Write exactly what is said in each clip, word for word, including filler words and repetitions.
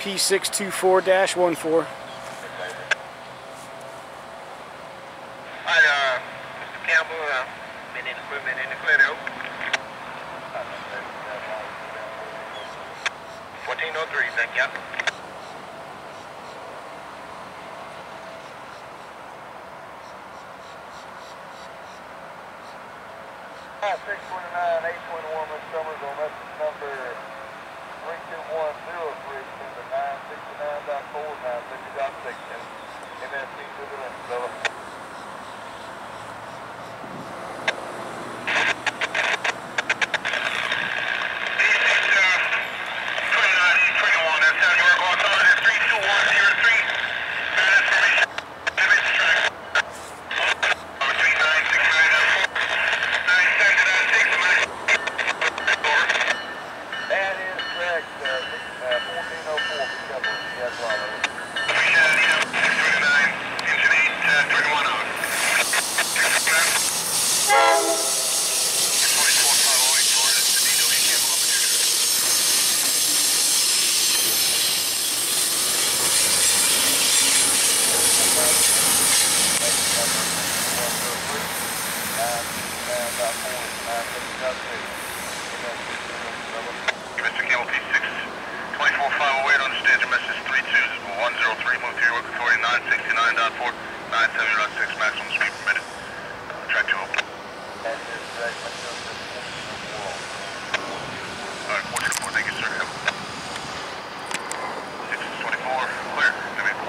P six two four dash fourteen. Hi, uh, Mister Campbell, uh, been in equipment in the clear. fourteen oh three, thank you. six twenty-nine, eight twenty-one, Miss Summers on message number three two one zero three, send to nine sixty-nine dot four, nine fifty dot six, M S C to the left, fella. Mister Campbell, P six twenty-four five oh eight, understand your message three two one zero three, move to your work authority nine sixty-nine dot four, nine seventy dot six, maximum speed permitted. Uh, track two open. Alright, four two four, thank you, sir. six twenty-four, clear. Come in.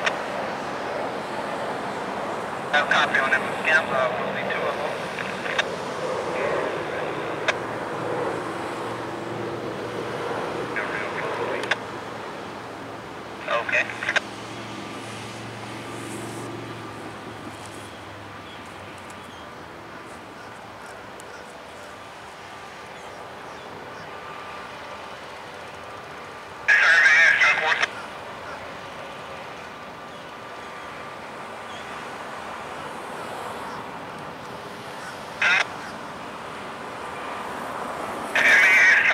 I have a copy on them scans, uh, will be two of them. Okay. Sorry, man,